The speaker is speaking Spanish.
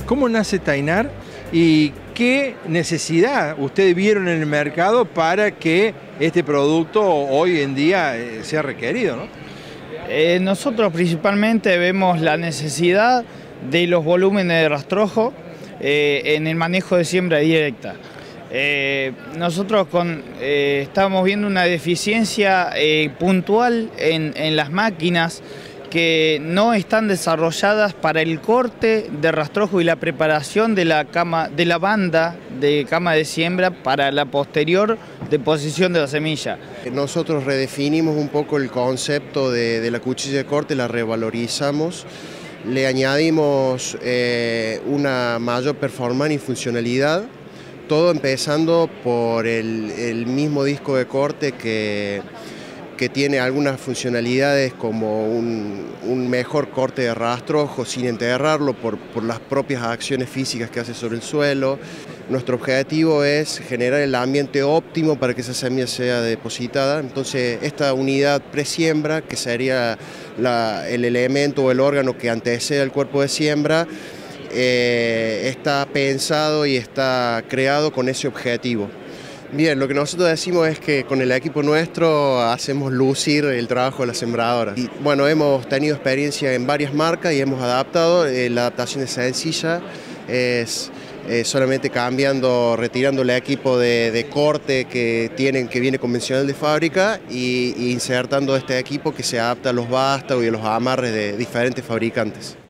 ¿Cómo nace Tainar y qué necesidad ustedes vieron en el mercado para que este producto hoy en día sea requerido, ¿no? Nosotros principalmente vemos la necesidad de los volúmenes de rastrojo en el manejo de siembra directa. Nosotros estamos viendo una deficiencia puntual en las máquinas que no están desarrolladas para el corte de rastrojo y la preparación de la banda de cama de siembra para la posterior deposición de la semilla. Nosotros redefinimos un poco el concepto de la cuchilla de corte, la revalorizamos, le añadimos una mayor performance y funcionalidad, todo empezando por el mismo disco de corte que tiene algunas funcionalidades como un mejor corte de rastrojo sin enterrarlo por las propias acciones físicas que hace sobre el suelo. Nuestro objetivo es generar el ambiente óptimo para que esa semilla sea depositada. Entonces esta unidad presiembra, que sería el elemento o el órgano que antecede al cuerpo de siembra, está pensado y está creado con ese objetivo. Bien, lo que nosotros decimos es que con el equipo nuestro hacemos lucir el trabajo de la sembradora. Y bueno, hemos tenido experiencia en varias marcas y hemos adaptado. La adaptación es sencilla, es solamente retirando el equipo de corte que viene convencional de fábrica y insertando este equipo que se adapta a los vástagos y a los amarres de diferentes fabricantes.